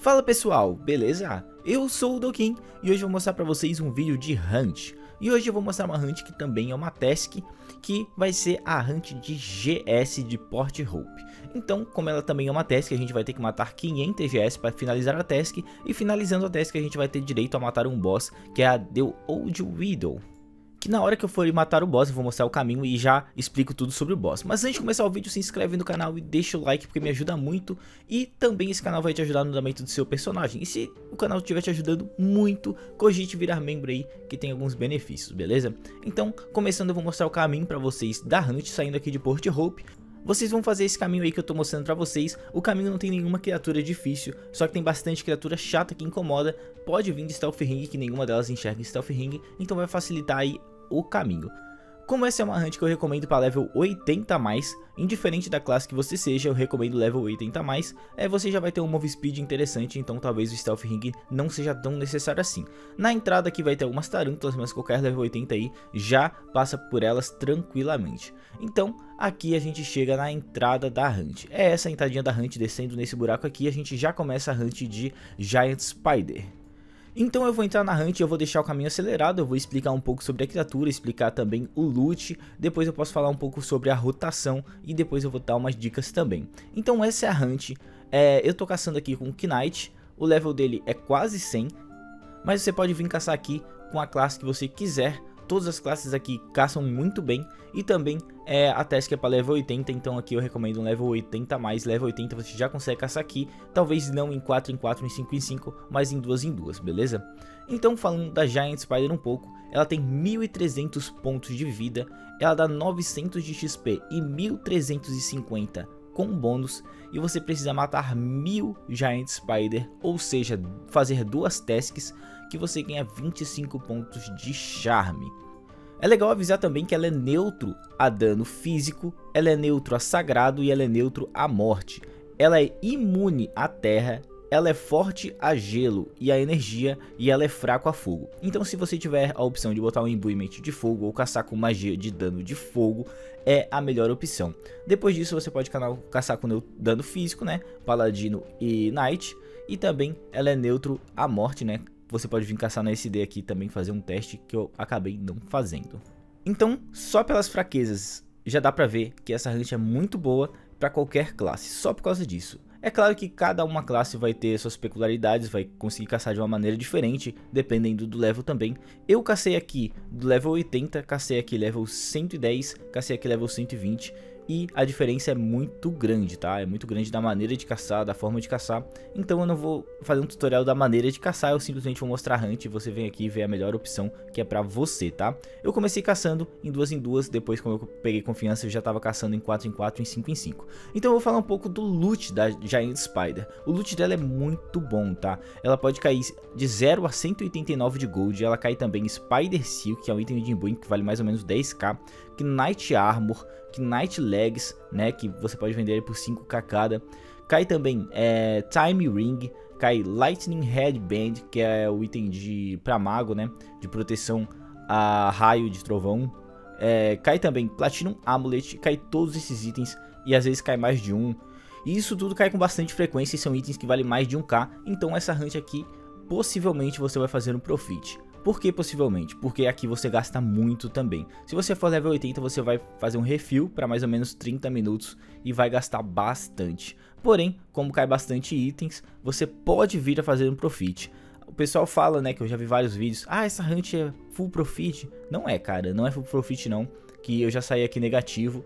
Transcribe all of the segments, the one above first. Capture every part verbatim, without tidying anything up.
Fala pessoal, beleza? Eu sou o Dokin e hoje eu vou mostrar pra vocês um vídeo de Hunt. E hoje eu vou mostrar uma Hunt que também é uma task, que vai ser a Hunt de G S de Port Hope. Então, como ela também é uma task, a gente vai ter que matar quinhentos G S para finalizar a task. E finalizando a task a gente vai ter direito a matar um boss, que é a The Old Widow. Que na hora que eu for matar o boss eu vou mostrar o caminho e já explico tudo sobre o boss. Mas antes de começar o vídeo, se inscreve no canal e deixa o like porque me ajuda muito. E também esse canal vai te ajudar no andamento do seu personagem. E se o canal estiver te ajudando muito, cogite virar membro aí que tem alguns benefícios, beleza? Então, começando eu vou mostrar o caminho pra vocês da Hunt saindo aqui de Port Hope. Vocês vão fazer esse caminho aí que eu tô mostrando pra vocês. O caminho não tem nenhuma criatura difícil, só que tem bastante criatura chata que incomoda. Pode vir de Stealth Ring, que nenhuma delas enxerga em Stealth Ring, então vai facilitar aí o caminho. Como essa é uma hunt que eu recomendo para level oitenta a mais, indiferente da classe que você seja, eu recomendo level oitenta a mais, é, você já vai ter um move speed interessante, então talvez o Stealth Ring não seja tão necessário assim. Na entrada aqui vai ter algumas tarântulas, mas qualquer level oitenta aí já passa por elas tranquilamente. Então aqui a gente chega na entrada da hunt, é essa a entradinha da hunt, descendo nesse buraco aqui a gente já começa a hunt de Giant Spider. Então eu vou entrar na hunt, eu vou deixar o caminho acelerado, eu vou explicar um pouco sobre a criatura, explicar também o loot, depois eu posso falar um pouco sobre a rotação e depois eu vou dar umas dicas também. Então essa é a hunt, é, eu tô caçando aqui com o Knight, o level dele é quase cem, mas você pode vir caçar aqui com a classe que você quiser. Todas as classes aqui caçam muito bem e também é, a task é para level oitenta, então aqui eu recomendo um level oitenta a mais, level oitenta você já consegue caçar aqui, talvez não em quatro em quatro, em cinco em cinco, mas em duas em duas, beleza? Então falando da Giant Spider um pouco, ela tem mil e trezentos pontos de vida, ela dá novecentos de X P e mil trezentos e cinquenta com bônus, e você precisa matar mil Giant Spider, ou seja, fazer duas tasks que você ganha vinte e cinco pontos de charme. É legal avisar também que ela é neutro a dano físico, ela é neutro a sagrado e ela é neutro a morte. Ela é imune à terra, ela é forte a gelo e a energia, e ela é fraco a fogo. Então se você tiver a opção de botar um imbuimento de fogo ou caçar com magia de dano de fogo, é a melhor opção. Depois disso você pode caçar com dano físico, né, paladino e knight, e também ela é neutro a morte, né. Você pode vir caçar na S D aqui também, fazer um teste que eu acabei não fazendo. Então, só pelas fraquezas já dá pra ver que essa hunt é muito boa pra qualquer classe, só por causa disso. É claro que cada uma classe vai ter suas peculiaridades, vai conseguir caçar de uma maneira diferente, dependendo do level também. Eu cacei aqui do level oitenta, cacei aqui level cento e dez, cacei aqui level cento e vinte. E a diferença é muito grande, tá? É muito grande da maneira de caçar, da forma de caçar. Então eu não vou fazer um tutorial da maneira de caçar, eu simplesmente vou mostrar a hunt e você vem aqui e vê a melhor opção que é pra você, tá? Eu comecei caçando em duas em duas, depois como eu peguei confiança eu já tava caçando em quatro em quatro, em cinco em cinco. Então eu vou falar um pouco do loot da Giant Spider. O loot dela é muito bom, tá? Ela pode cair de zero a cento e oitenta e nove de gold, ela cai também Spider Silk, que é um item de imbuing que vale mais ou menos dez k, Knight Armor, Knight Legs, né, que você pode vender por cinco k cada. Cai também é, Time Ring, cai Lightning Headband, que é o item de pra mago, né, de proteção a raio de trovão. É, cai também Platinum Amulet, cai todos esses itens e às vezes cai mais de um. E isso tudo cai com bastante frequência e são itens que valem mais de um k. Então essa hunt aqui possivelmente você vai fazer um profit. Por que possivelmente? Porque aqui você gasta muito também. Se você for level oitenta, você vai fazer um refill para mais ou menos trinta minutos e vai gastar bastante. Porém, como cai bastante itens, você pode vir a fazer um profit. O pessoal fala, né, que eu já vi vários vídeos, ah, essa hunt é full profit. Não é, cara, não é full profit não, que eu já saí aqui negativo.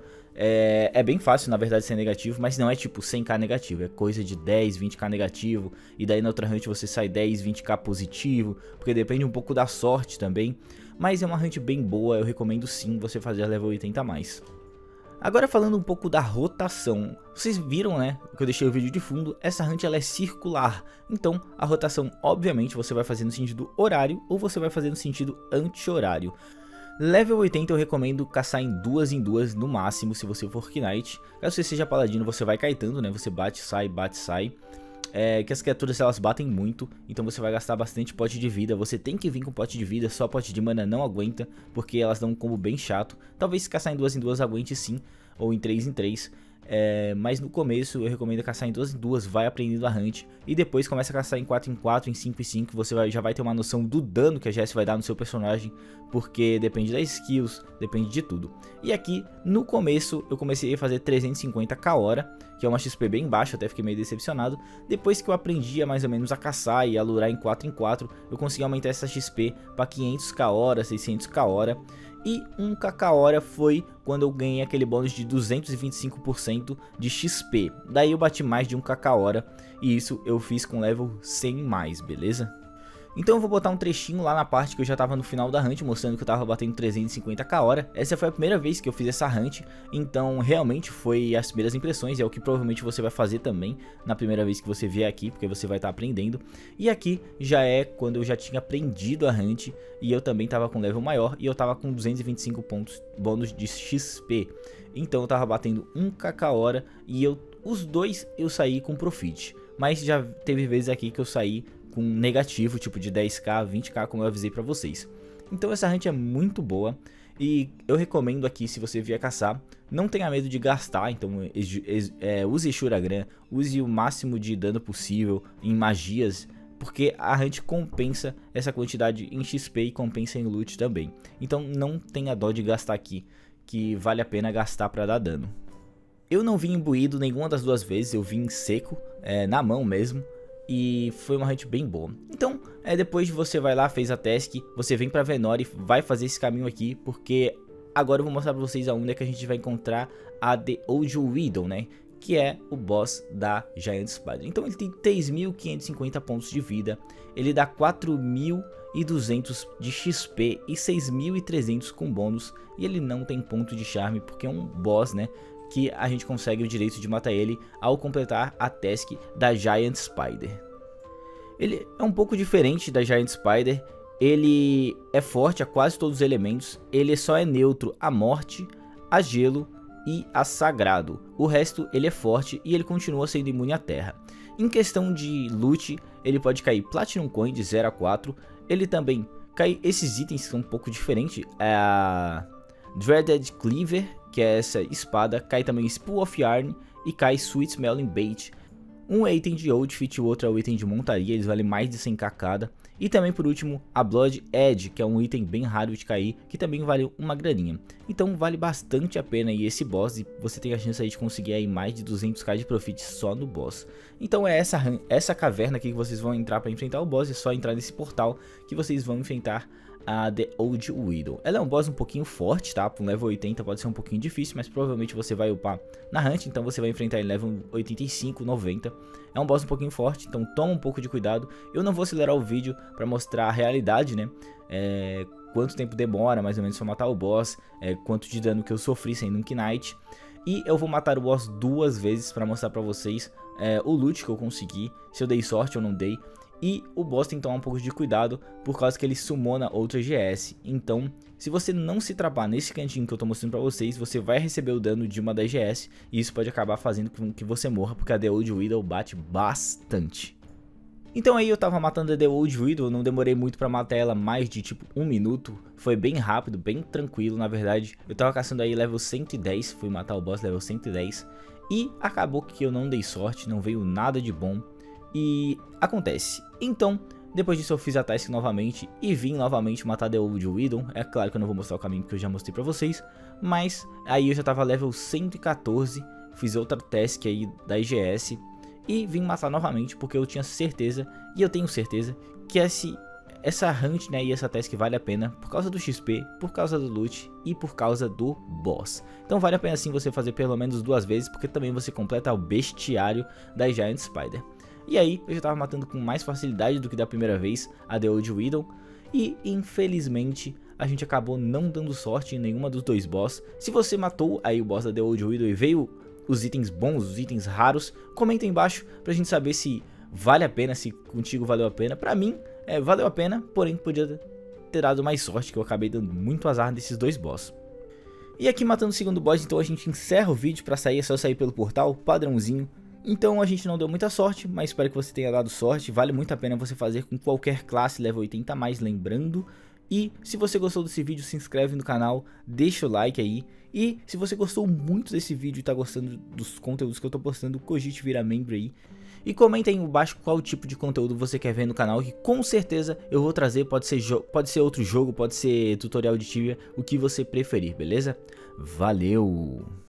É, é bem fácil, na verdade, ser negativo, mas não é tipo cem k negativo, é coisa de dez, vinte k negativo, e daí na outra hunt você sai dez, vinte k positivo, porque depende um pouco da sorte também, mas é uma hunt bem boa, eu recomendo sim você fazer a level oitenta a mais. Agora falando um pouco da rotação, vocês viram, né, que eu deixei o vídeo de fundo, essa hunt ela é circular, então a rotação obviamente você vai fazer no sentido horário ou você vai fazer no sentido anti-horário. Level oitenta eu recomendo caçar em duas em duas no máximo, se você for Knight. Caso você seja paladino, você vai caetando, né? Você bate, sai, bate, sai. É que as criaturas elas batem muito, então você vai gastar bastante pote de vida. Você tem que vir com pote de vida, só pote de mana não aguenta, porque elas dão um combo bem chato. Talvez se caçar em duas em duas aguente sim, ou em três em três. É, mas no começo eu recomendo caçar em duas em duas, vai aprendendo a hunt. E depois começa a caçar em quatro em quatro, em cinco em cinco. Você vai, já vai ter uma noção do dano que a G S vai dar no seu personagem. Porque depende das skills, depende de tudo. E aqui no começo eu comecei a fazer trezentos e cinquenta k hora, que é uma X P bem baixa, até fiquei meio decepcionado. Depois que eu aprendi a mais ou menos a caçar e a lurar em quatro em quatro, eu consegui aumentar essa X P para quinhentos k hora, seiscentos k hora. E um k hora foi quando eu ganhei aquele bônus de duzentos e vinte e cinco por cento de X P. Daí eu bati mais de um k hora e isso eu fiz com level cem mais, beleza? Então eu vou botar um trechinho lá na parte que eu já tava no final da hunt, mostrando que eu tava batendo trezentos e cinquenta k hora. Essa foi a primeira vez que eu fiz essa hunt, então realmente foi as primeiras impressões, é o que provavelmente você vai fazer também na primeira vez que você vier aqui, porque você vai estar aprendendo. E aqui já é quando eu já tinha aprendido a hunt e eu também tava com level maior e eu tava com duzentos e vinte e cinco pontos bônus de X P. Então eu tava batendo um k hora e eu, os dois eu saí com profit, mas já teve vezes aqui que eu saí com negativo, tipo de dez k, vinte k, como eu avisei pra vocês. Então essa hunt é muito boa e eu recomendo aqui, se você vier caçar, não tenha medo de gastar. Então é, use Shuragram, use o máximo de dano possível em magias, porque a hunt compensa essa quantidade em X P e compensa em loot também. Então não tenha dó de gastar aqui, que vale a pena gastar pra dar dano. Eu não vim imbuído nenhuma das duas vezes, eu vim seco, é, na mão mesmo. E foi uma hunt bem boa. Então, é, depois de você vai lá, fez a task, você vem pra Venori e vai fazer esse caminho aqui, porque agora eu vou mostrar pra vocês aonde é que a gente vai encontrar a The Old Widow, né? Que é o boss da Giant Spider. Então ele tem três mil quinhentos e cinquenta pontos de vida, ele dá quatro mil e duzentos de X P e seis mil e trezentos com bônus. E ele não tem ponto de charme, porque é um boss, né? Que a gente consegue o direito de matar ele ao completar a task da Giant Spider. Ele é um pouco diferente da Giant Spider, ele é forte a quase todos os elementos, ele só é neutro a morte, a gelo e a sagrado. O resto ele é forte e ele continua sendo imune à terra. Em questão de loot, ele pode cair Platinum Coin de zero a quatro, ele também cai esses itens que são um pouco diferentes, a Dreaded Cleaver, que é essa espada, cai também Spool of Yarn e cai Sweet Smelling Bait. Um é item de outfit e o outro é o item de montaria, eles valem mais de cem k cada. E também por último a Blood Edge, que é um item bem raro de cair, que também vale uma graninha. Então vale bastante a pena aí esse boss e você tem a chance aí de conseguir aí mais de duzentos k de profit só no boss. Então é essa, essa caverna aqui que vocês vão entrar para enfrentar o boss, é só entrar nesse portal que vocês vão enfrentar a The Old Widow. Ela é um boss um pouquinho forte, tá? Para um level oitenta pode ser um pouquinho difícil, mas provavelmente você vai upar na hunt, então você vai enfrentar em level oitenta e cinco, noventa. É um boss um pouquinho forte, então toma um pouco de cuidado. Eu não vou acelerar o vídeo para mostrar a realidade, né? É, quanto tempo demora mais ou menos para matar o boss, é, quanto de dano que eu sofri sendo um Knight. E eu vou matar o boss duas vezes para mostrar para vocês é, o loot que eu consegui, se eu dei sorte ou não dei. E o boss tem que tomar um pouco de cuidado, por causa que ele summona outra G S. Então, se você não se trapar nesse cantinho que eu tô mostrando pra vocês, você vai receber o dano de uma das G S. E isso pode acabar fazendo com que você morra, porque a The Old Widow bate bastante. Então aí eu tava matando a The Old Widow, não demorei muito pra matar ela, mais de tipo um minuto. Foi bem rápido, bem tranquilo, na verdade. Eu tava caçando aí level cento e dez, fui matar o boss level cento e dez. E acabou que eu não dei sorte, não veio nada de bom. E acontece. Então, depois disso eu fiz a task novamente e vim novamente matar The Old Widow. É claro que eu não vou mostrar o caminho que eu já mostrei pra vocês, mas aí eu já tava level cento e quatorze, fiz outra task aí da I G S e vim matar novamente porque eu tinha certeza, e eu tenho certeza, que esse, essa hunt, né, e essa task vale a pena por causa do X P, por causa do loot e por causa do boss. Então vale a pena sim você fazer pelo menos duas vezes, porque também você completa o bestiário da Giant Spider. E aí eu já tava matando com mais facilidade do que da primeira vez a The Old Widow. E infelizmente a gente acabou não dando sorte em nenhuma dos dois boss. Se você matou aí o boss da The Old Widow e veio os itens bons, os itens raros, comenta aí embaixo pra gente saber se vale a pena, se contigo valeu a pena. Pra mim, é, valeu a pena, porém podia ter dado mais sorte, que eu acabei dando muito azar nesses dois boss. E aqui matando o segundo boss, então a gente encerra o vídeo. Pra sair é só sair pelo portal, padrãozinho. Então a gente não deu muita sorte, mas espero que você tenha dado sorte. Vale muito a pena você fazer com qualquer classe level oitenta a mais, lembrando E se você gostou desse vídeo, se inscreve no canal, deixa o like aí. E se você gostou muito desse vídeo e tá gostando dos conteúdos que eu tô postando, cogite virar membro aí. E comenta aí embaixo qual tipo de conteúdo você quer ver no canal, que com certeza eu vou trazer, pode ser, pode ser outro jogo, pode ser tutorial de Tibia, o que você preferir, beleza? Valeu!